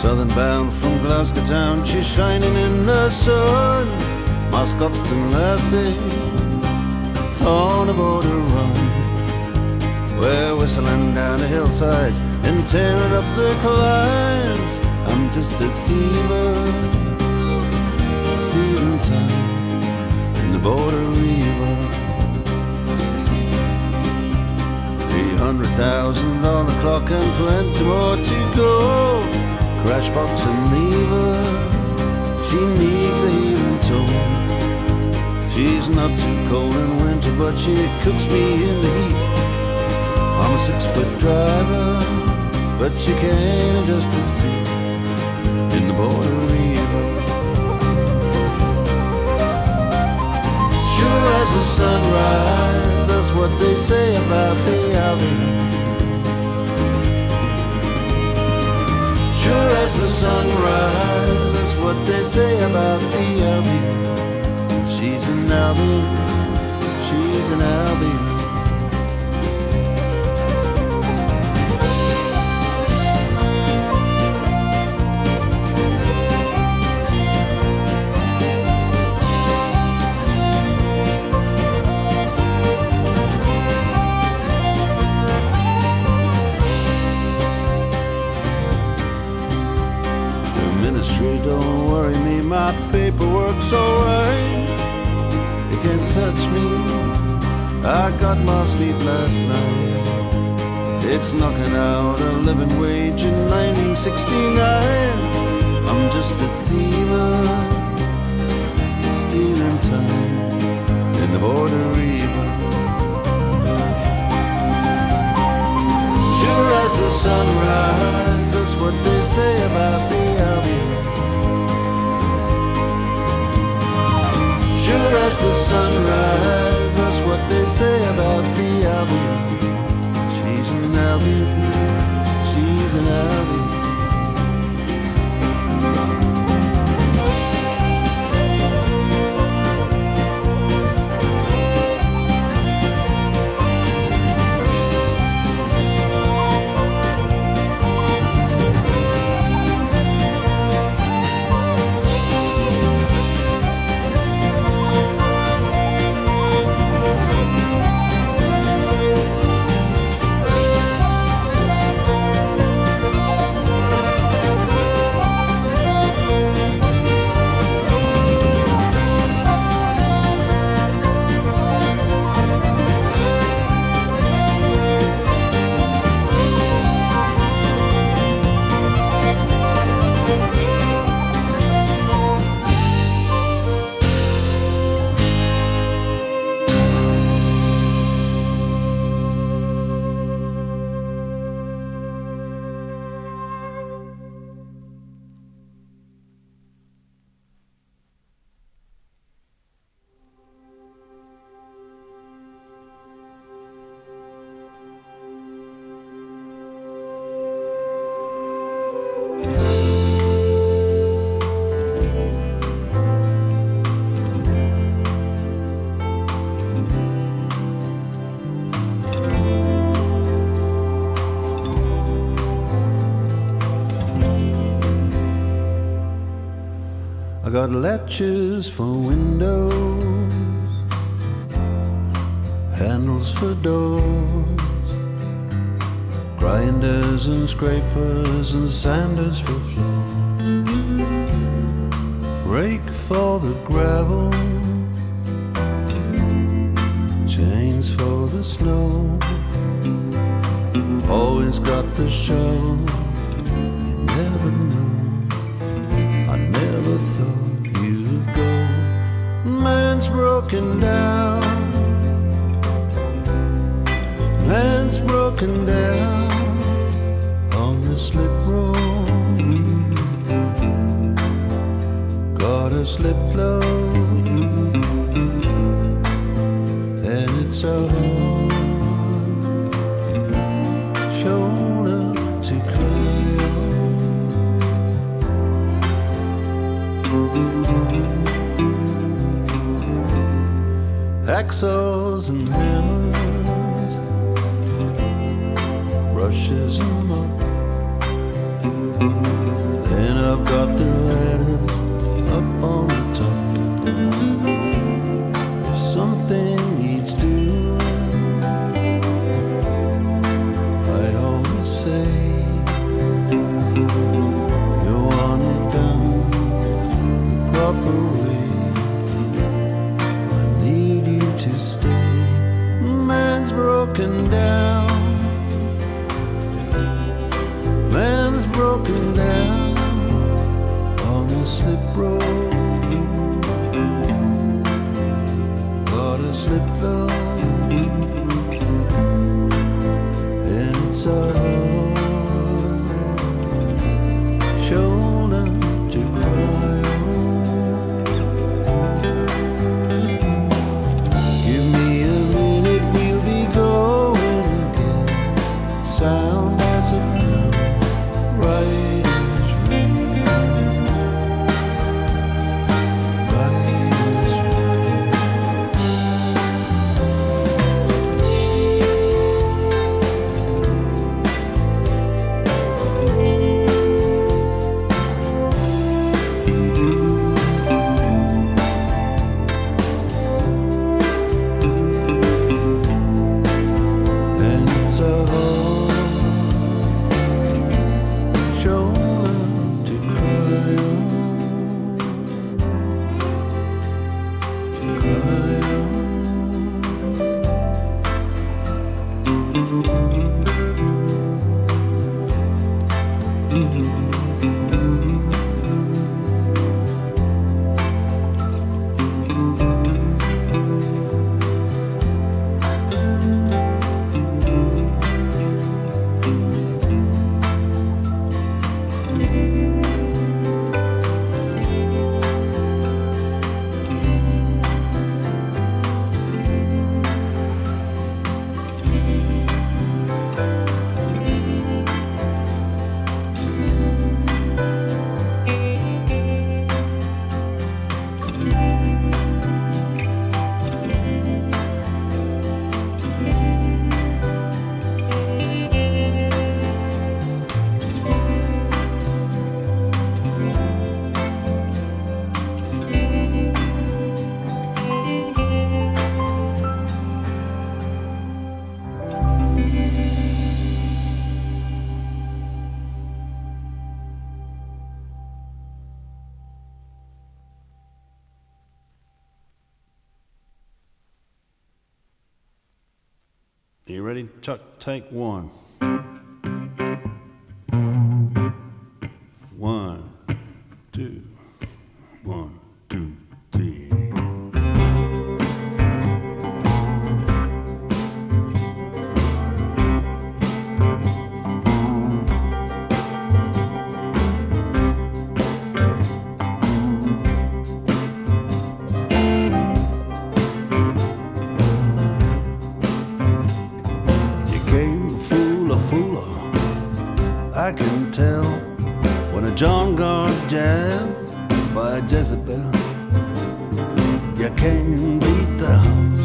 Southern bound from Glasgow town, she's shining in the sun. My Scotstoun lassie on a border run. We're whistling down the hillsides and tearing up the climbs. I'm just a thiever, stealing time in the border river. 300,000 on the clock and plenty more to go. Crashbox and lever, she needs a healing tone. She's not too cold in winter, but she cooks me in the heat. I'm a 6-foot driver, but she can't adjust the seat in the border river. Sure as the sunrise, that's what they say about the Albion. Sure as the sunrise, that's what they say about the Albion. She's an Albion, she's an Albion. Don't worry me, my paperwork's alright. You can't touch me, I got my sleep last night. It's knocking out a living wage in 1969. I'm just a thiever, stealing time in the border river. Sure as the sunrise, that's what they say about the Albion. Sure as the sunrise, that's what they say about the Albion. She's an Albion, she's an Albion. I got latches for windows, handles for doors, grinders and scrapers and sanders for floors, rake for the gravel, chains for the snow. Always got the shovel, you never know. I never thought you'd go. Man's broken down, man's broken down on the slip road. Gotta slip low, and it's a shoulder to cry on. Hacksaws and hammers, brushes and mop, walking down on the slip road. Got a slip road, and it's a shoulder to cry on. Give me a minute, we'll be going again. Sound as a bell, right as rain, right as and it's a shoulder to cry on, to cry on. You ready, Chuck? Take one. 1, 2, 1, 2, 3. I can tell when a John got jabbed by a Jezebel. You can't beat the house.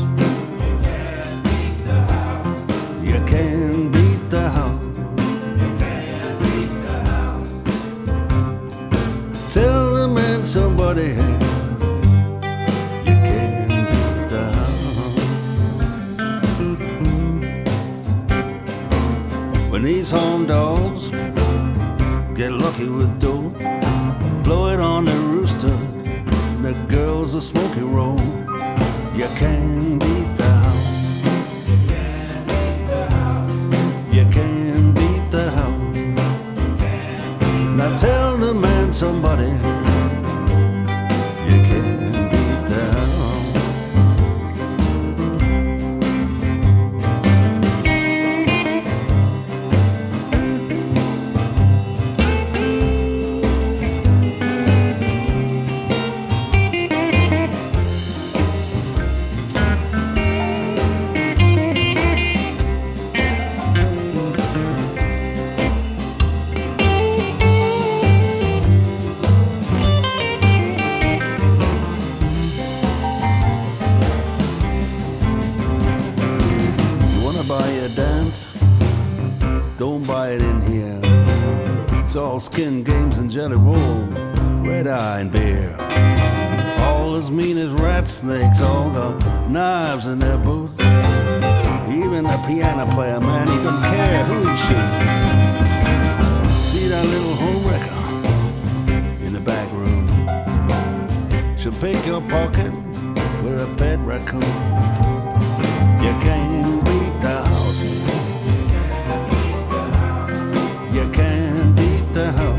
You can't beat the house. Tell the man somebody, hey, you can't beat the house. When these home dogs get lucky with dough, blow it on the rooster, the girls a smoky roll. You can't beat the house. You can't beat the house. Now tell the man somebody, you can't beat the house. Buy a dance, don't buy it in here. It's all skin games and jelly roll, red eye and beer. All as mean as rat snakes, all got knives in their boots. Even the piano player, man, he don't care who he shoots. See that little home wrecker in the back room? She'll pick your pocket, we're a pet raccoon. You can't beat the house. You can't beat the house.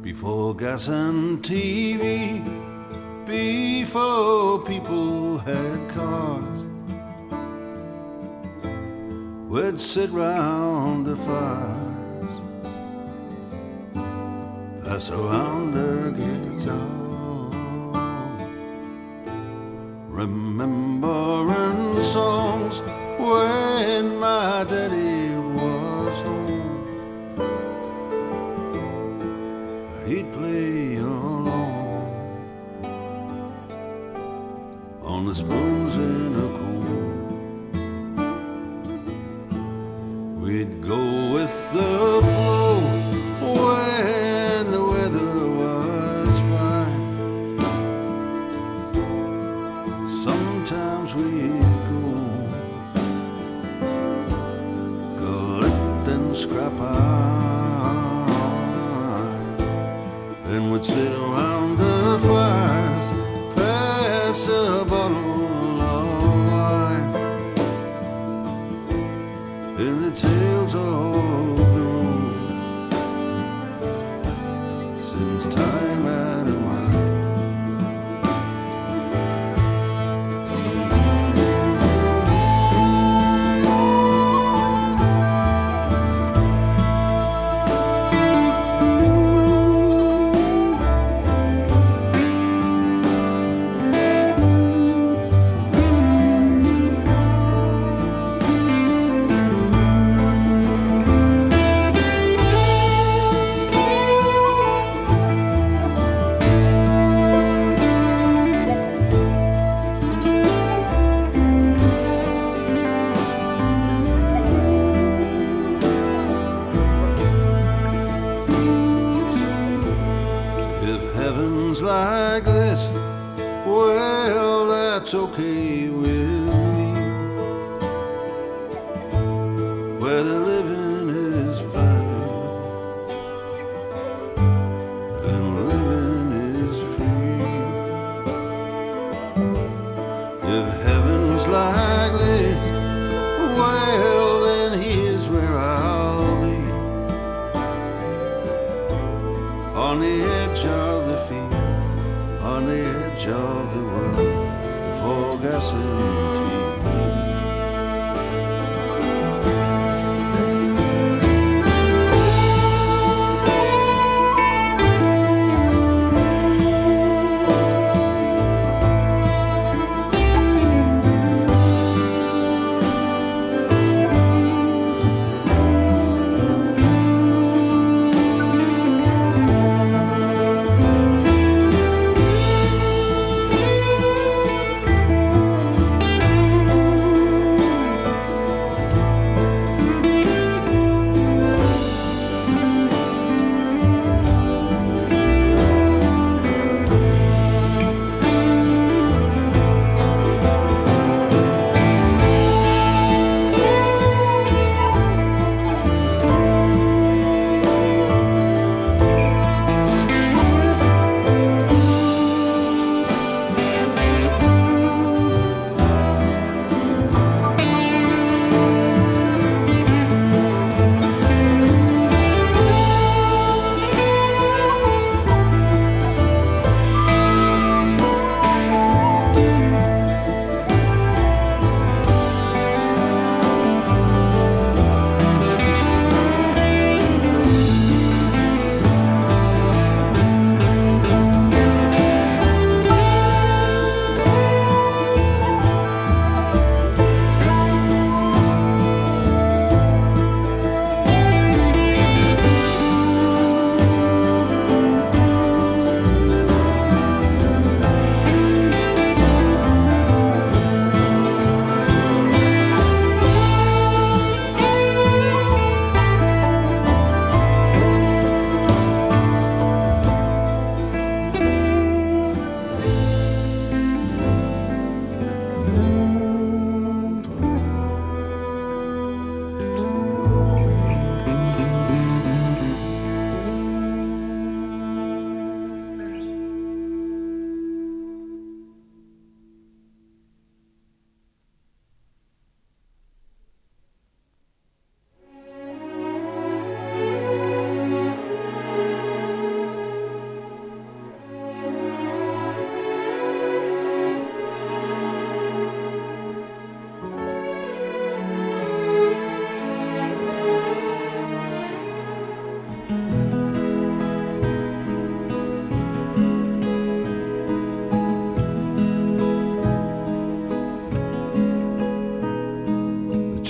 before gas and TV, before people had cars. We'd sit round the fires, pass around the guitar, remembering songs when my daddy was home. He'd play along on the spoons in a comb. We'd go with the flow when the weather was fine. Sometimes we'd go collect and scrap iron, and we'd sit around the fires, pass a bottle of wine, in the tales of the road since time out of mind. If heaven's like this, well, that's okay with me, where the living is fine and living is free. If heaven's like this, well, then here's where I'll be, on the edge of the field, on the edge of the world, for gas and TV.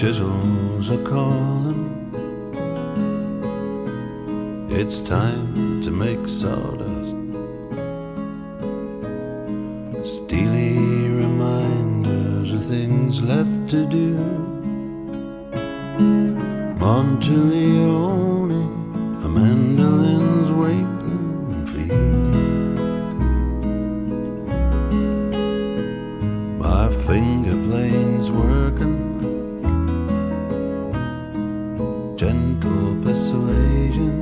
chisels are calling. It's time to make sawdust. Steely reminders of things left to do. Monteleone, a mandolin's waiting for you. My finger plane's working, gentle persuasion.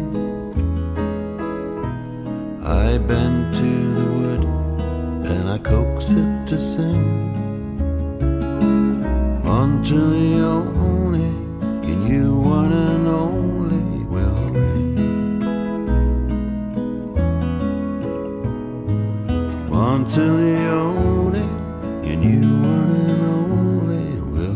I bend to the wood and I coax it to sing. Monteleone, you knew one and only will ring. Monteleone, you knew one and only will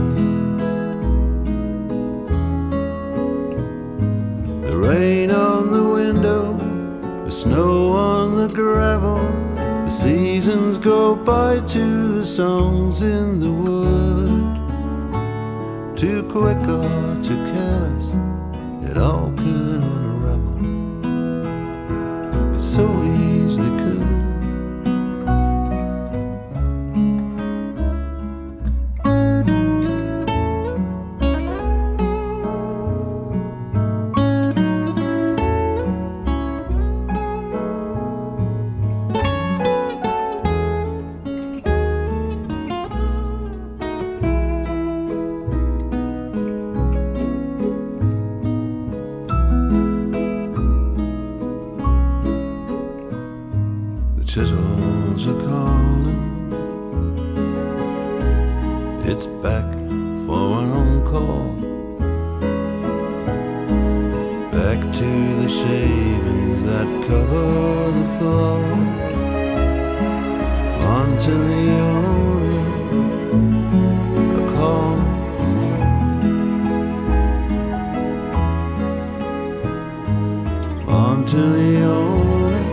ring. The rain on the window, the snow on the gravel, the seasons go by to the songs in the wood. Too quick or too careless, it all could unravel. It so easily could. Chisels are calling. It's back for an encore. Back to the shavings that cover the floor. Monteleone, a call for more. Monteleone,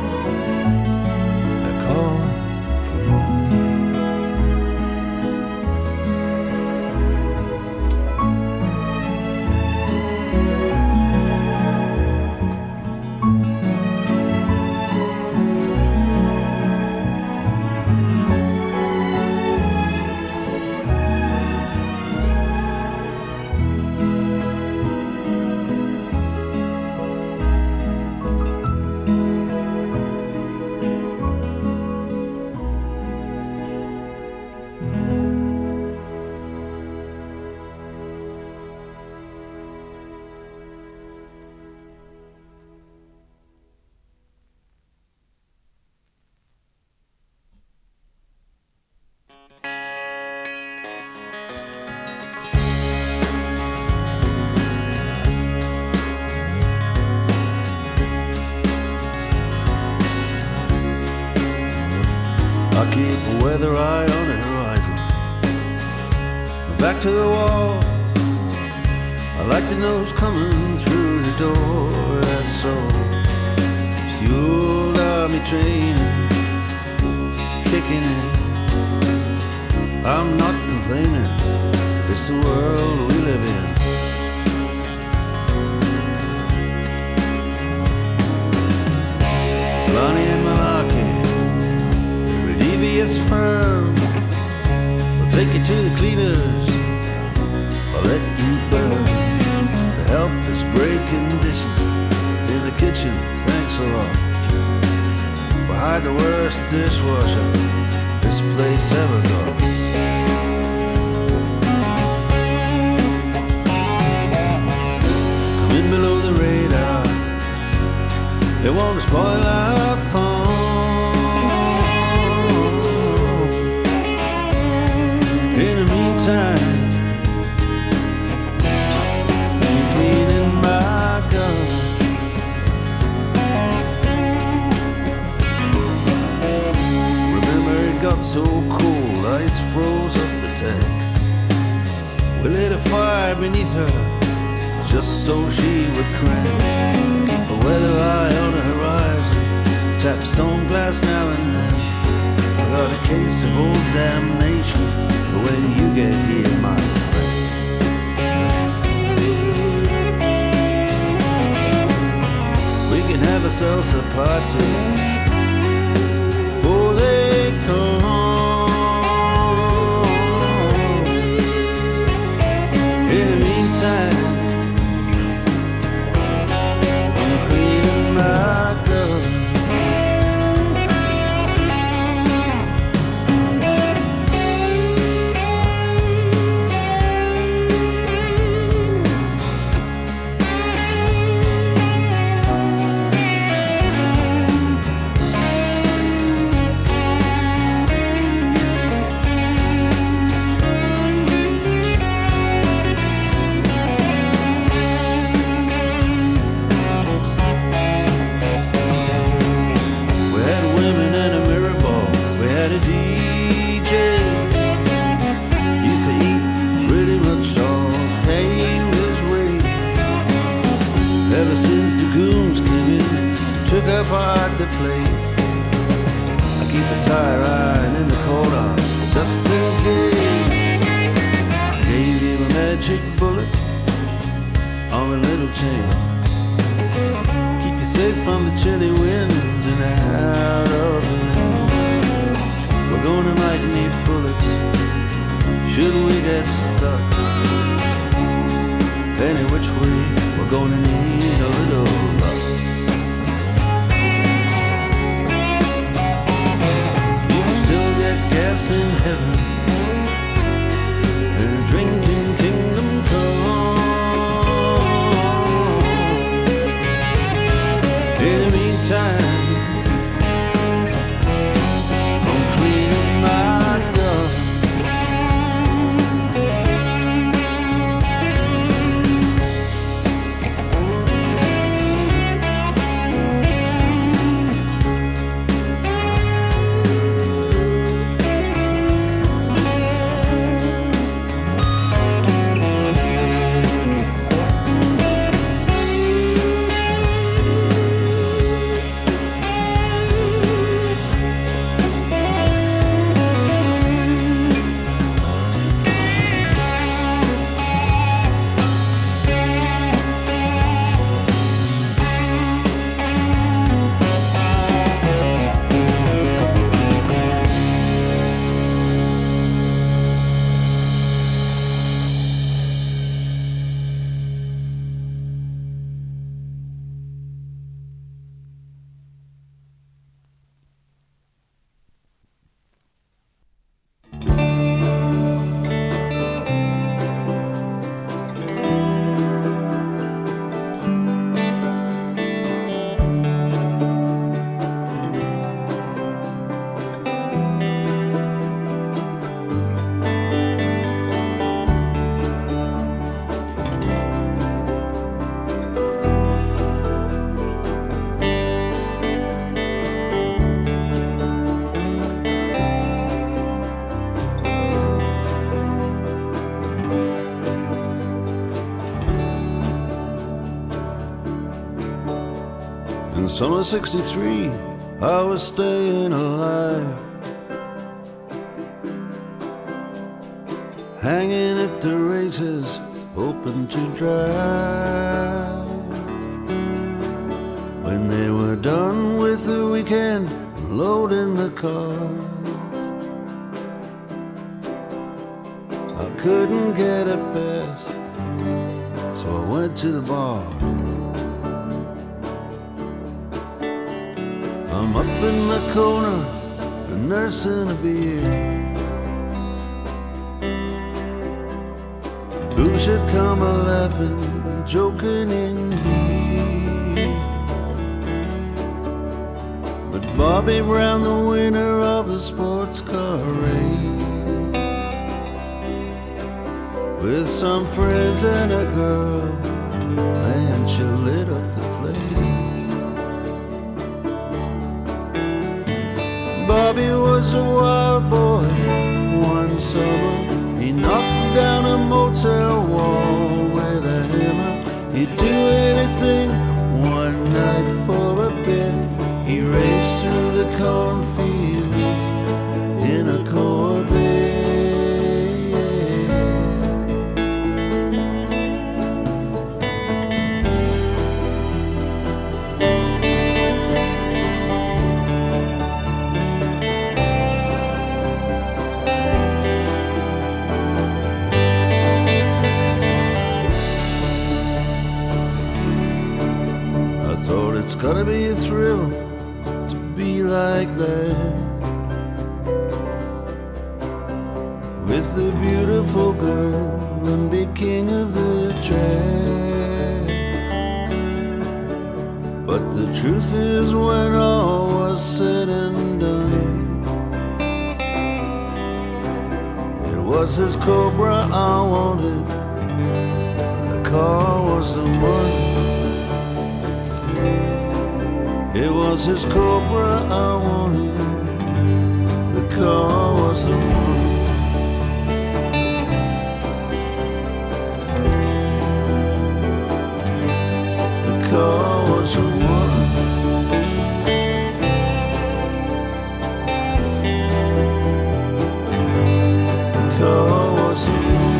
I keep a weather eye on the horizon. Back to the wall. I like to know who's coming through the door. That's all. It's the old army training kicking in. I'm not complaining. It's the world we live in. Lonnie and Malarkey, devious firm, will take you to the cleaners, or let you burn. The help is breaking dishes in the kitchen, thanks a lot. Behind the worst dishwasher this place ever got. Come in below the radar, they want to spoil our fun. In the meantime, I'm cleaning my gun. Remember it got so cold, ice froze up the tank. We lit a fire beneath her, just so she would crank. Keep a weather eye on the horizon, tap stone glass now and then. I got a case of old damnation for when you get here, my friend. have a salsa party before they come. In the meantime, I'm cleaning my gun. Ever since the goons came in, took apart the place. I keep a tire iron in the corner, just in case. I gave him a magic bullet on a little chain. Keep you safe from the chilly winds and out of the rain. We're gonna might need bullets should we get stuck. Any which way, we're gonna need a little luck. You can still get gas in heaven and a drinking kingdom come. In the meantime, I'm cleaning my gun. In summer '63, I was staying alive, hanging at the races, hoping to drive. When they were done with the weekend, loading the cars, I couldn't get a pass, so I went to the bar. I'm up in the corner, nursing a beer. Who should come a-laughing, joking in here but Bobby Brown, the winner of the sports car race, with some friends and a girl, and she lit up the place. Bobby was a wild boy. One summer he knocked down a motel wall with a hammer. He'd do anything. One night for a bit, he raced through the cornfields in a Corvette. it's gotta be a thrill to be like that, with a beautiful girl and be king of the track. But the truth is, when all was said and done, it was his Cobra I wanted, the car was the one. It was his Cobra I wanted, the car was the one. The car was the one. The car was the one.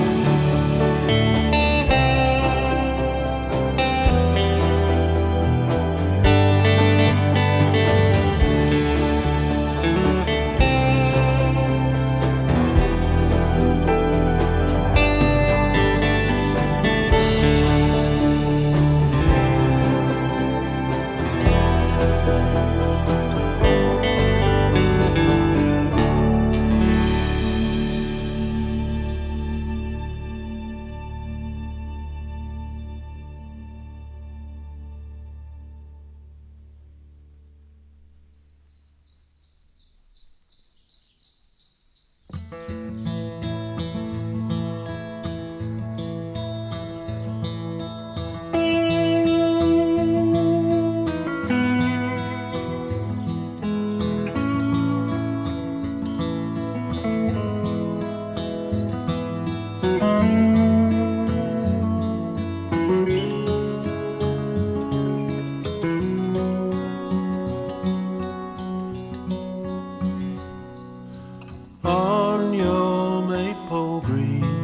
On your maple green,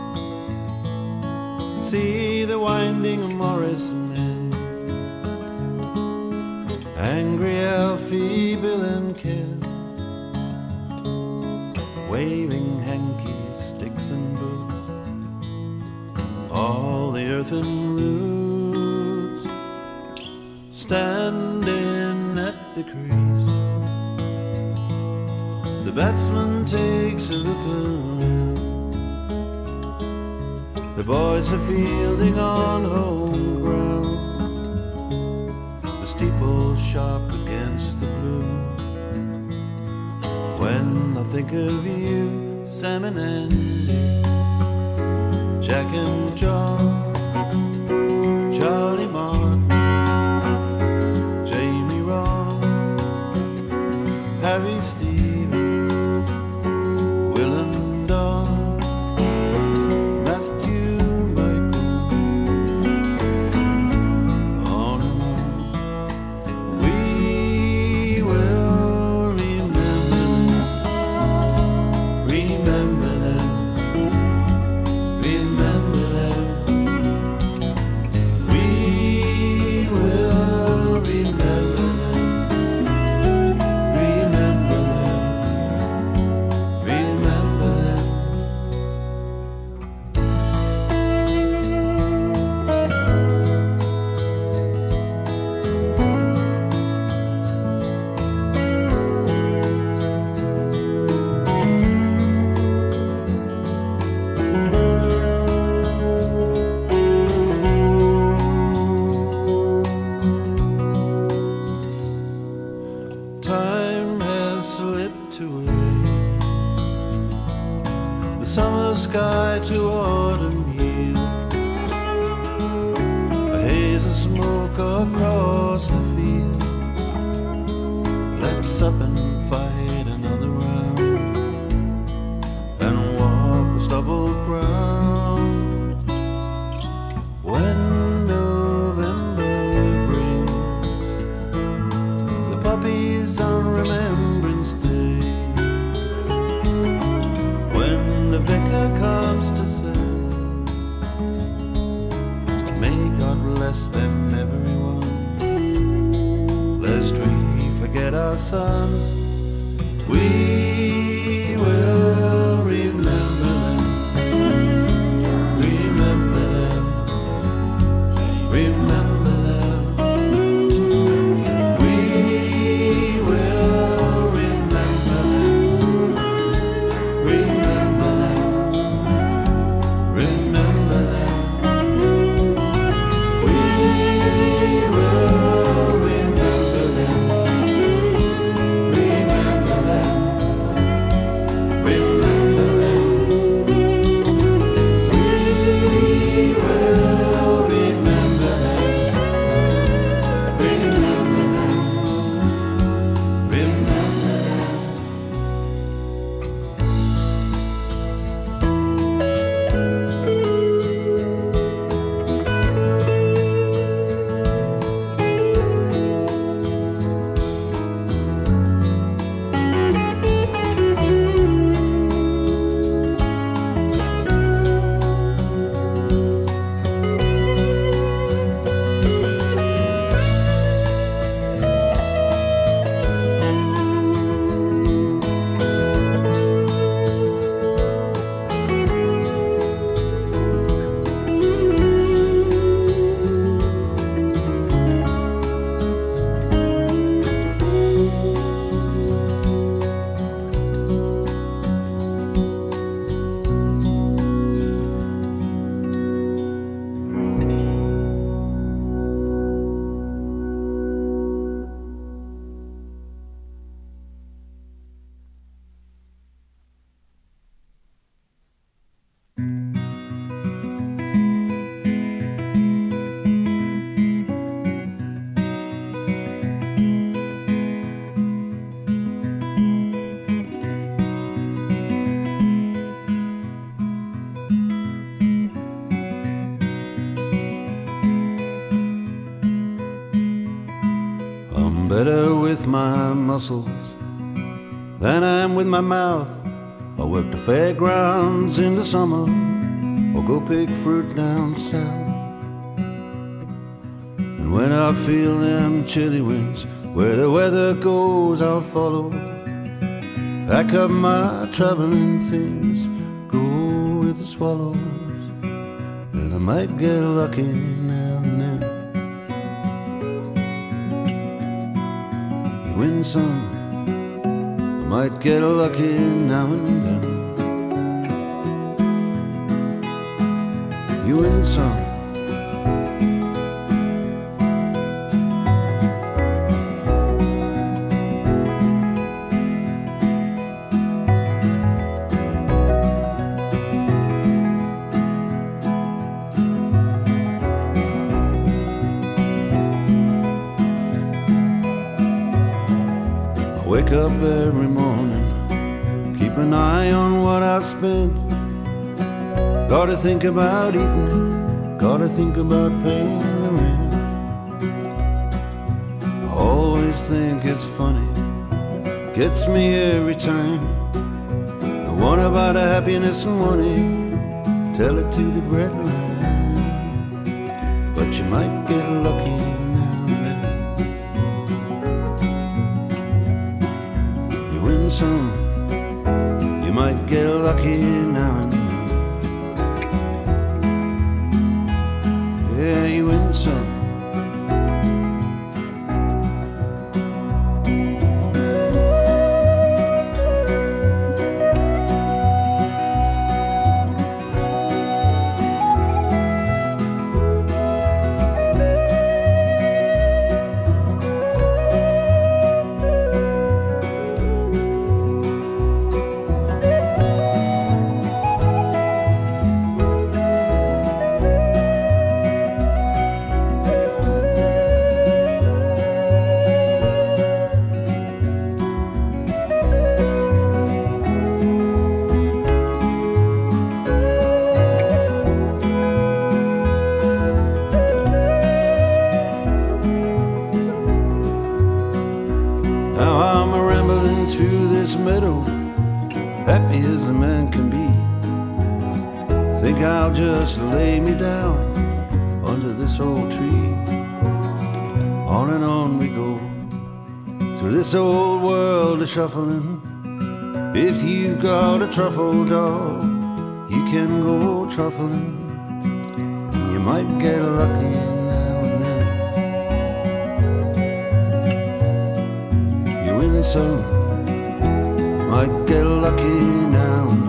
see the winding Morris men, angry Alfie, Bill and Ken, waving hankies, sticks and boots, all the earthen roots, standing at the crease. The batsman takes a look around. The boys are fielding on home ground. The steeple's sharp against the blue. When I think of you, Sam and Andy, Jack and John, Charlie Martin, Jamie Ron, Harry Stevens, time has slipped away, the summer sky to autumn yields, a haze of smoke across the fields. Let's up and fight another round and walk the stubble ground. When November brings the puppies on Remembrance Day, when the vicar comes to say, may God bless them everyone, lest we forget our sons, we will remember them, remember them, remember them. I'm better with my muscles than I am with my mouth. I'll work the fairgrounds in the summer or go pick fruit down south. And when I feel them chilly winds, where the weather goes I'll follow. Pack up my traveling things, go with the swallows, and I might get lucky now and then. You win some, I might get lucky now and then. You win some. Wake up every morning, keep an eye on what I spend. Gotta think about eating, gotta think about paying the rent. I always think it's funny, gets me every time. The one about a happiness and money, tell it to the breadline. But you might get lucky now and then. You win some, you might get lucky now and then. Yeah, you win some. Now I'm rambling through this meadow, happy as a man can be. Think I'll just lay me down under this old tree. On and on we go, through this old world a shuffling. If you've got a truffle dog, you can go truffling, and you might get lucky now and then. You win some, you might get lucky now and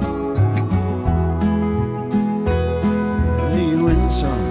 then. You win some.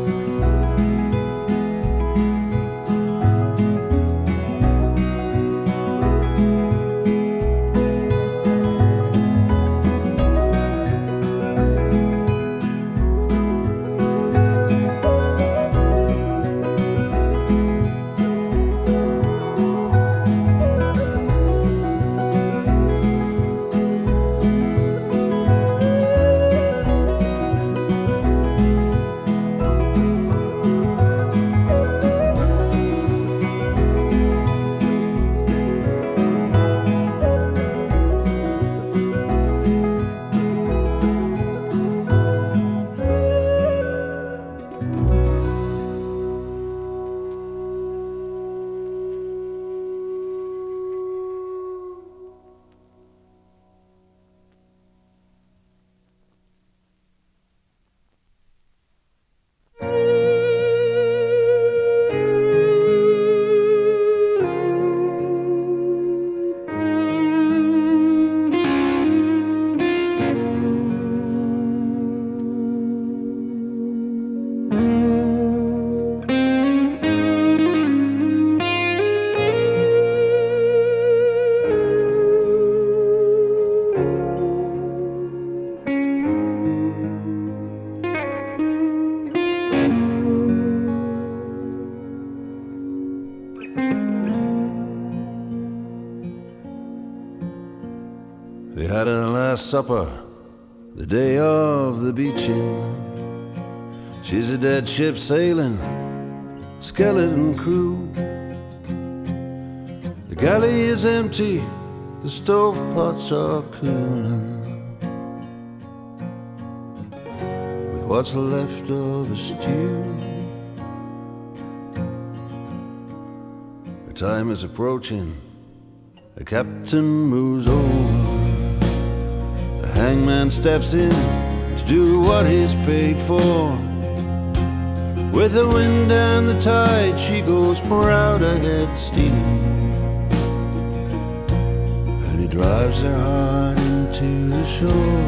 They had a last supper the day of the beaching. She's a dead ship sailing, skeleton crew. galley is empty, the stovepots are cooling with what's left of a stew. The time is approaching, the captain moves over. The hangman steps in to do what he's paid for. With the wind and the tide, she goes proud ahead steaming, and he drives her hard into the shore.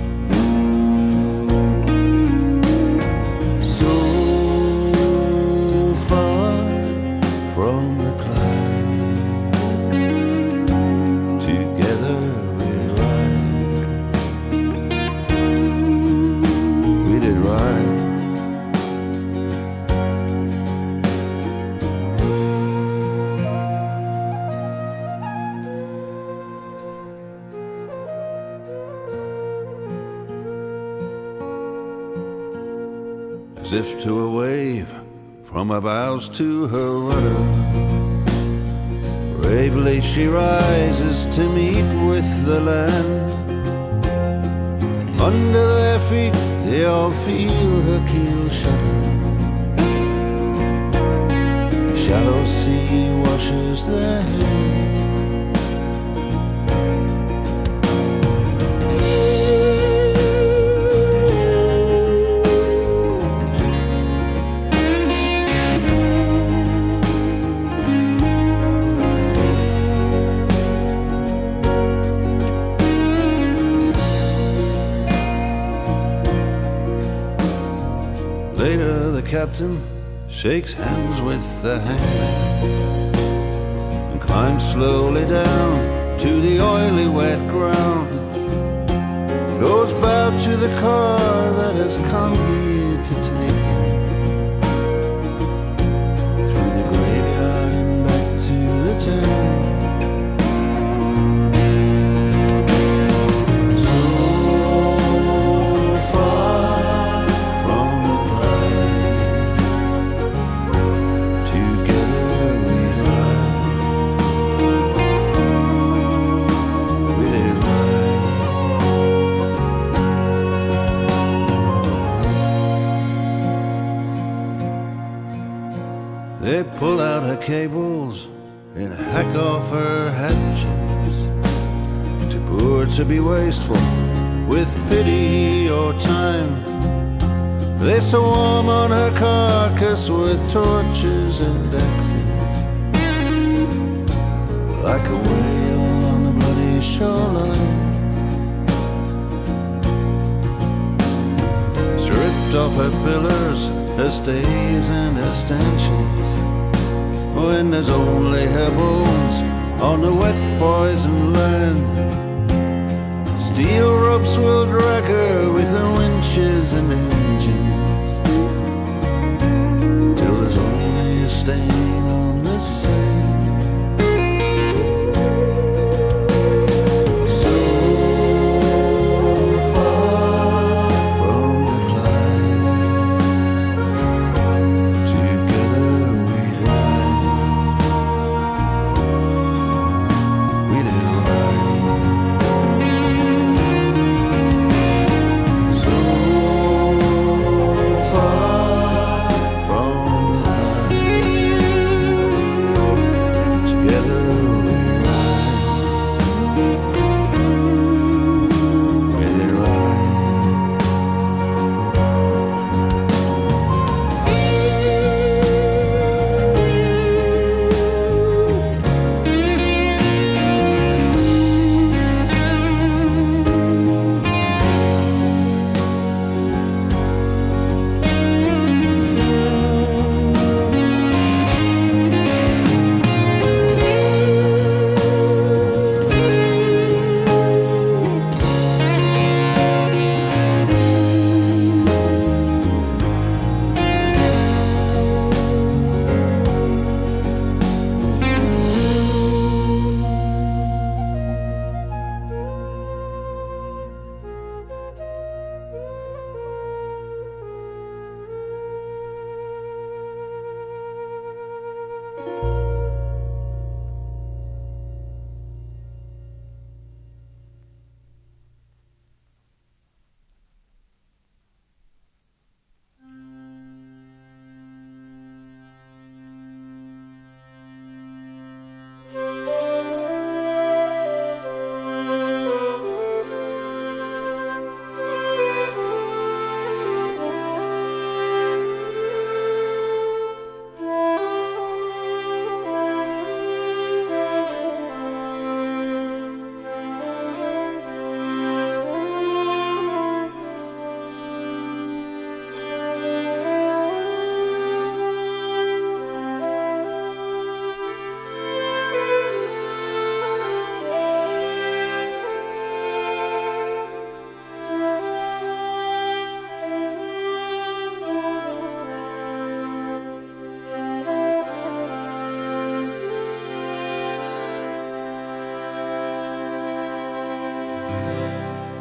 So far from the climb, together we ride. We did ride. As if to a wave, from her bows to her rudder, bravely she rises to meet with the land. Under their feet they all feel her keel shudder. The shallow sea washes their hands. Later the captain shakes hands with the hangman and climbs slowly down to the oily wet ground. Goes bowed to the car that has come here to take him through the graveyard and back to the town. They pull out her cables and hack off her hatches, too poor to be wasteful with pity or time. They swarm on her carcass with torches and axes, like a whale on a bloody shoreline. Stripped off her pillars, her stays and her stanchions, when there's only her bones on the wet poison land. Steel ropes will drag her with the winches and engines, till there's only a stain on the sand.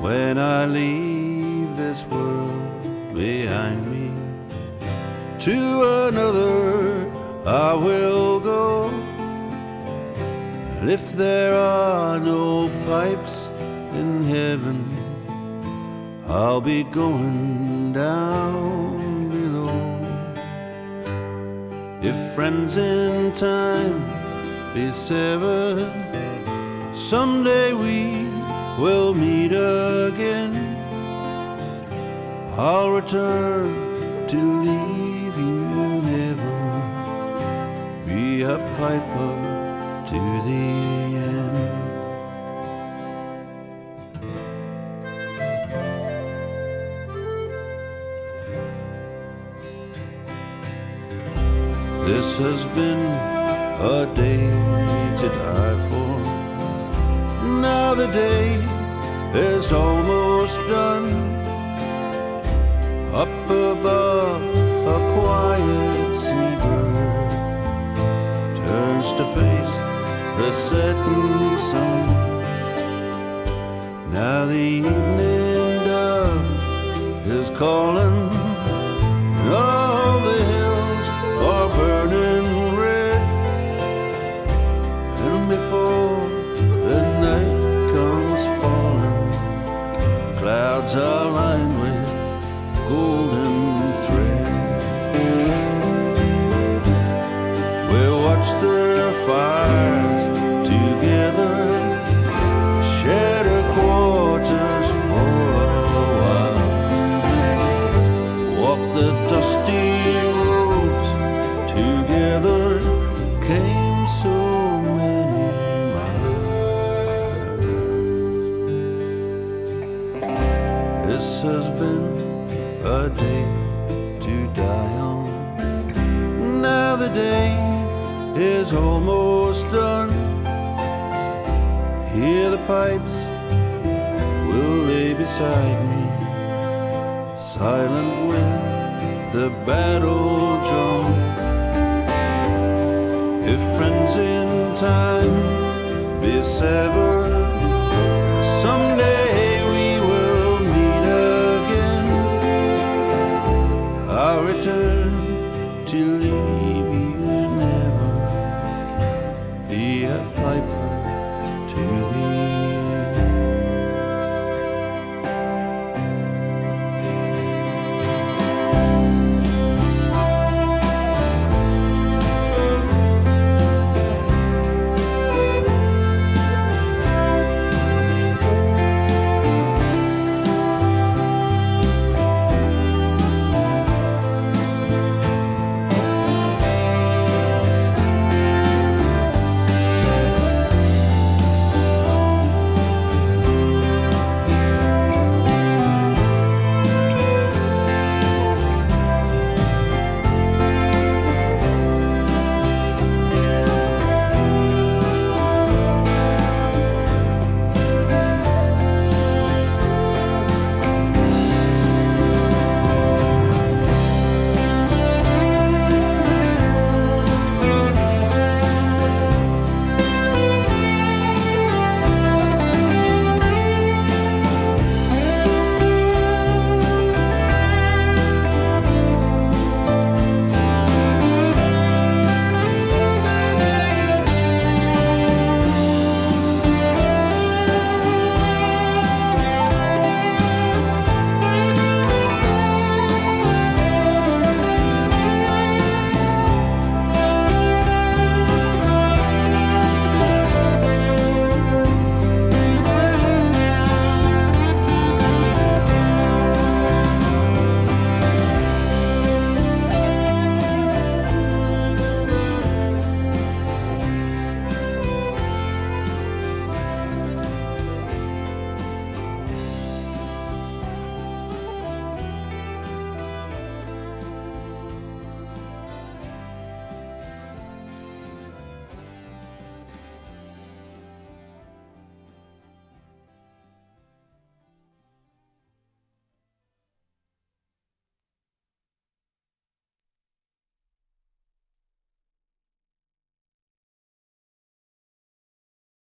when I leave this world behind me. To another I will go, and if there are no pipes in heaven, I'll be going down below. If friends in time be severed, someday we will meet again. I'll return to leave you never, be a piper to the end. This has been a day to die for. Now the day is almost done. Up above, a quiet seabird turns to face the setting sun. Now the evening dove is calling, and all the hills are burning red. And before the night comes falling, clouds are lined with golden thread. We'll watch the fires together, shed our quarters for a while, walk the dusty roads together, came so many miles. This has been a day to die on. Now the day is almost done. Hear the pipes will lay beside me, silent with the battle drum. If friends in time be severed, someday we will meet again. I'll return to leave you never, be a piper to